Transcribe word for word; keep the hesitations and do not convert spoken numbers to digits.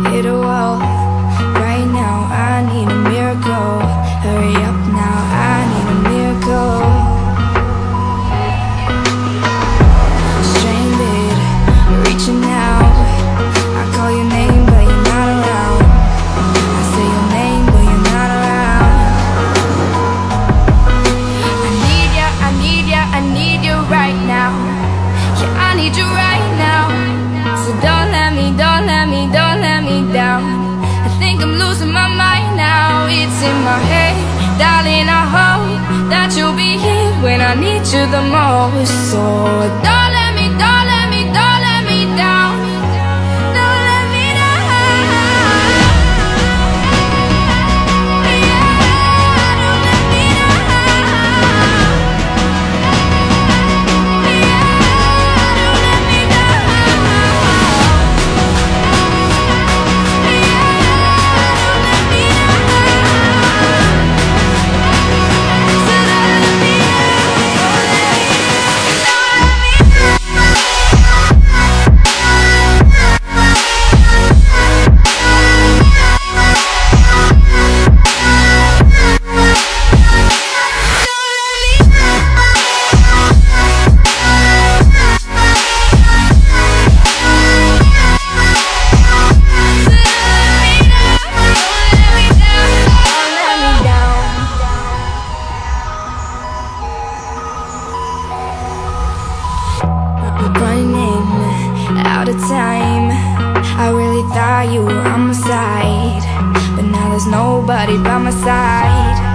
hit a wall. Right now I need a miracle. Hurry up now, I need a miracle. Stranded, reaching out. I call your name but you're not around. I say your name but you're not around. I need ya, I need ya, I need you right now. Yeah, I need you right now. So don't let me, don't let me, don't let me down. I think I'm losing my mind now. It's in my head, darling, I hope that you'll be here when I need you the most. So don't let me, don't let me, don't let me down. Don't let me down. Yeah, don't let me down. Yeah, don't let me down. Running out of time. I really thought you were on my side, but now there's nobody by my side.